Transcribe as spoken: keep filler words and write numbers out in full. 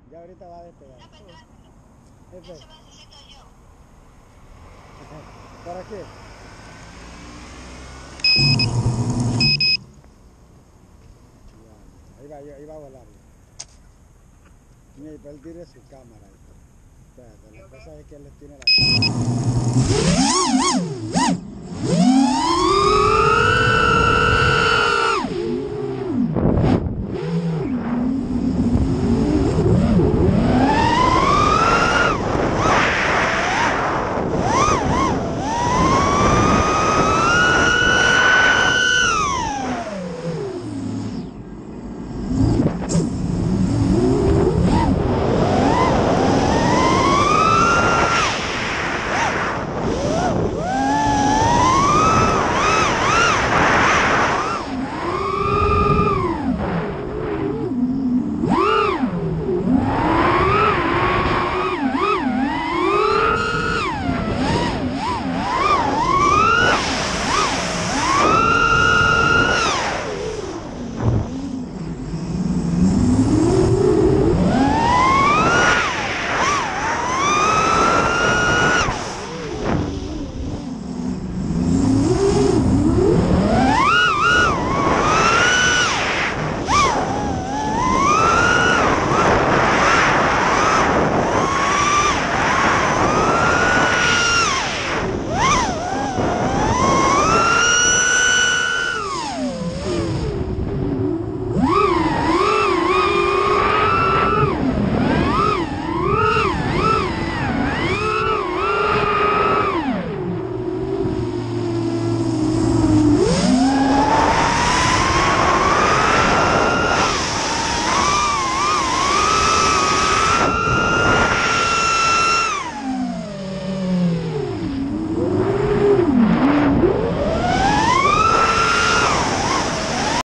Ya ahorita va a despegar. No, pero no, Este. eso lo necesito yo. ¿Para qué? Ya, ahí va, ahí va a volar. Mira, pero él tiene su cámara. Espérate, la cosa es que él les tiene la cámara.